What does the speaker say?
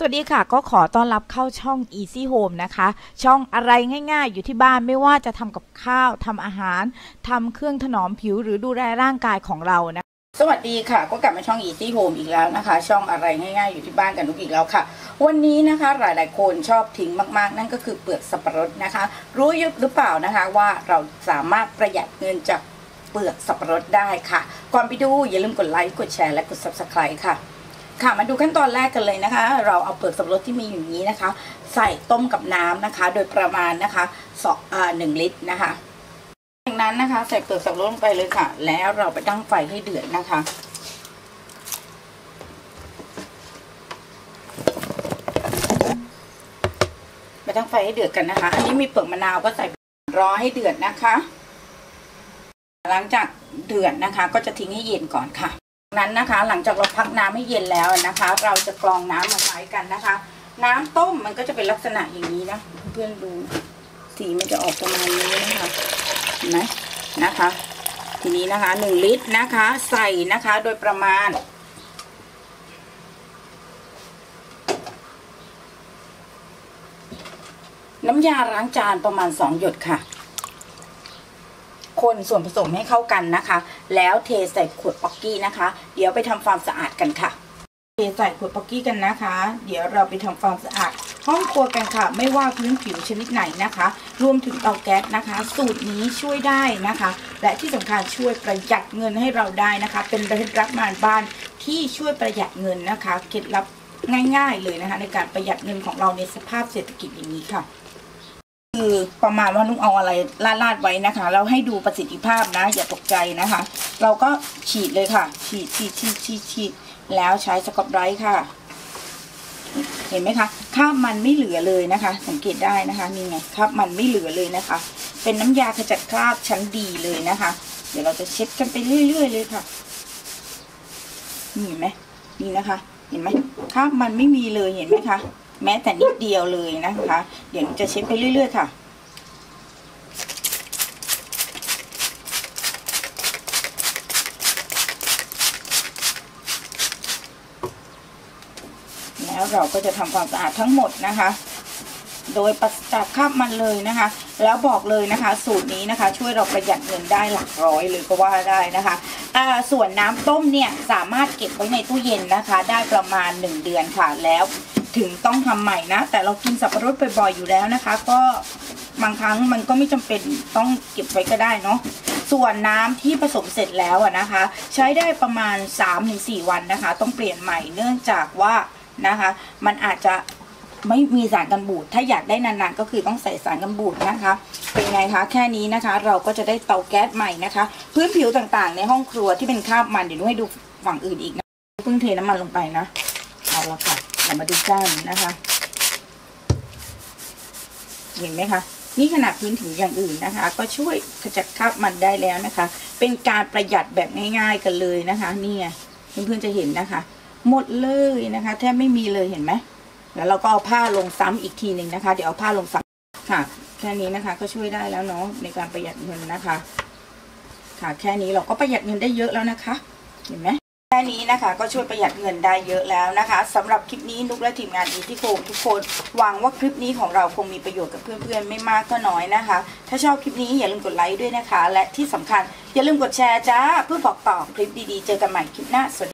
วัสดีค่ะก็ขอต้อนรับเข้าช่อง Easy Home นะคะช่องอะไรง่ายๆอยู่ที่บ้านไม่ว่าจะทำกับข้าวทำอาหารทำเครื่องถนอมผิวหรือดูแลร่างกายของเรานะสวัสดีค่ะก็กลับมาช่อง Easy Home อีกแล้วนะคะช่องอะไรง่ายๆอยู่ที่บ้านกันทุกอีกแล้วค่ะวันนี้นะคะหลายๆคนชอบทิ้งมากๆนั่นก็คือเปลือกสับปะรดนะคะรู้หรือเปล่านะคะว่าเราสามารถประหยัดเงินจากเปลือกสับปะรดได้ค่ะก่อนไปดูอย่าลืมกดไลค์กดแชร์และกด Subscribe ค่ะมาดูขั้นตอนแรกกันเลยนะคะเราเอาเปลือกสับปะรดที่มีอยู่นี้นะคะใส่ต้มกับน้ำนะคะโดยประมาณนะคะ1 ลิตรนะคะจากนั้นนะคะใส่เปลือกสับปะรดลงไปเลยค่ะแล้วเราไปตั้งไฟให้เดือดนะคะไปตั้งไฟให้เดือดกันนะคะอันนี้มีเปลือกมะนาวก็ใส่รอให้เดือดนะคะหลังจากเดือดนะคะก็จะทิ้งให้เย็นก่อนค่ะนั้นนะคะหลังจากเราพักน้ำให้เย็นแล้วนะคะเราจะกรองน้ำมาใช้กันนะคะน้ำต้มมันก็จะเป็นลักษณะอย่างนี้นะเพื่อนดูสีมันจะออกประมาณนี้นะคะเห็นไหมนะคะทีนี้นะคะ1 ลิตรนะคะใส่นะคะโดยประมาณน้ำยาล้างจานประมาณ2 หยดค่ะคนส่วนผสมให้เข้ากันนะคะแล้วเทใส่ขวดป๊อกกี้นะคะเดี๋ยวไปทำความสะอาดกันค่ะเทใส่ขวดป๊อกกี้กันนะคะเดี๋ยวเราไปทำความสะอาดห้องครัวกันค่ะไม่ว่าพื้นผิวชนิดไหนนะคะรวมถึงเตาแก๊สนะคะสูตรนี้ช่วยได้นะคะและที่สำคัญช่วยประหยัดเงินให้เราได้นะคะเป็นเคล็ดลับงานบ้านที่ช่วยประหยัดเงินนะคะเคล็ดลับง่ายๆเลยนะคะในการประหยัดเงินของเราในสภาพเศรษฐกิจอย่างนี้ค่ะคือประมาณว่านุ๊กเอาอะไรลาดไว้นะคะเราให้ดูประสิทธิภาพนะอย่าตกใจนะคะเราก็ฉีดเลยค่ะฉีดแล้วใช้สกอตไบรท์ค่ะเห็นไหมคะคราบมันไม่เหลือเลยนะคะสังเกตได้นะคะนี่ไงคราบมันไม่เหลือเลยนะคะเป็นน้ำยาขจัดคราบชั้นดีเลยนะคะเดี๋ยวเราจะเช็ดกันไปเรื่อยๆเลยค่ะนี่เห็นไหมนี่นะคะเห็นไหมคราบมันไม่มีเลยเห็นไหมคะแม้แต่นิดเดียวเลยนะคะเดี๋ยวจะเช็ดไปเรื่อยๆค่ะแล้วเราก็จะทำความสะอาดทั้งหมดนะคะโดยปราศจากคราบมันเลยนะคะแล้วบอกเลยนะคะสูตรนี้นะคะช่วยเราประหยัดเงินได้หลักร้อยเลยก็ว่าได้นะคะส่วนน้ำต้มเนี่ยสามารถเก็บไว้ในตู้เย็นนะคะได้ประมาณ1 เดือนค่ะแล้วถึงต้องทำใหม่นะแต่เรากินสับปะรดบ่อยๆอยู่แล้วนะคะก็บางครั้งมันก็ไม่จำเป็นต้องเก็บไว้ก็ได้เนาะส่วนน้ำที่ผสมเสร็จแล้วนะคะใช้ได้ประมาณ 3-4 วันนะคะต้องเปลี่ยนใหม่เนื่องจากว่านะคะมันอาจจะไม่มีสารกันบูดถ้าอยากได้นานๆก็คือต้องใส่สารกันบูดนะคะเป็นไงคะแค่นี้นะคะเราก็จะได้เตาแก๊สใหม่นะคะพื้นผิวต่างๆในห้องครัวที่เป็นคราบมันเดี๋ยวให้ดูฝั่งอื่นอีกนะเพิ่งเทน้ำมันลงไปนะเอาละค่ะเรามาดูด้านนะคะเห็นไหมคะนี่ขนาดพื้นผิวอย่างอื่นนะคะก็ช่วยขจัดคราบมันได้แล้วนะคะเป็นการประหยัดแบบง่ายๆกันเลยนะคะนี่ไงเพื่อนๆจะเห็นนะคะหมดเลยนะคะแทบไม่มีเลยเห็นไหมแล้วเราก็เอาผ้าลงซ้ำอีกทีหนึ่งนะคะเดี๋ยวเอาผ้าลงซ้ำค่ะแค่นี้นะคะก็ช่วยได้แล้วเนาะในการประหยัดเงินนะคะค่ะแค่นี้เราก็ประหยัดเงินได้เยอะแล้วนะคะเห็นไหมแค่นี้นะคะก็ช่วยประหยัดเงินได้เยอะแล้วนะคะสำหรับคลิปนี้นุ๊กและทีมงานEasy Homeทุกคนหวังว่าคลิปนี้ของเราคงมีประโยชน์กับเพื่อนๆไม่มากก็น้อยนะคะถ้าชอบคลิปนี้อย่าลืมกดไลค์ด้วยนะคะและที่สำคัญอย่าลืมกดแชร์จ้าเพื่อบอกต่อคลิปดีๆเจอกันใหม่คลิปหน้าสวัสดี